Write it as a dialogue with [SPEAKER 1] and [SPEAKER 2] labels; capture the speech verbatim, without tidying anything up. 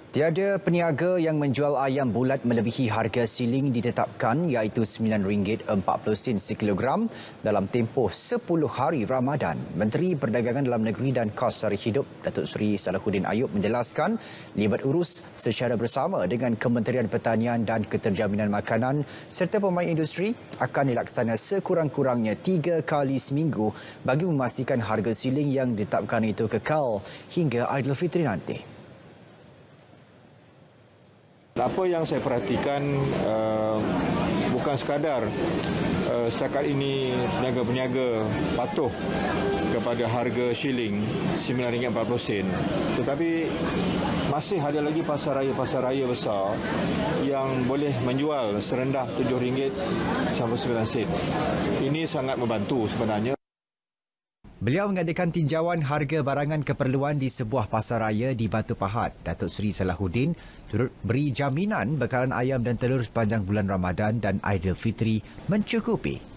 [SPEAKER 1] Tiada peniaga yang menjual ayam bulat melebihi harga siling ditetapkan iaitu sembilan ringgit empat puluh sen sekilogram dalam tempoh sepuluh hari Ramadan. Menteri Perdagangan Dalam Negeri dan Kos Sara Hidup Datuk Seri Salahuddin Ayub menjelaskan libat urus secara bersama dengan Kementerian Pertanian dan Keterjaminan Makanan serta pemain industri akan dilaksana sekurang-kurangnya tiga kali seminggu bagi memastikan harga siling yang ditetapkan itu kekal hingga Aidilfitri nanti.
[SPEAKER 2] Apa yang saya perhatikan uh, bukan sekadar uh, setakat ini peniaga-peniaga patuh kepada harga shilling sembilan ringgit empat puluh sen, tetapi masih ada lagi pasar raya-pasar raya besar yang boleh menjual serendah tujuh ringgit sampai sembilan sen. Ini sangat membantu sebenarnya.
[SPEAKER 1] Beliau mengadakan tinjauan harga barangan keperluan di sebuah pasar raya di Batu Pahat. Datuk Seri Salahuddin turut beri jaminan bekalan ayam dan telur sepanjang bulan Ramadan dan Aidilfitri mencukupi.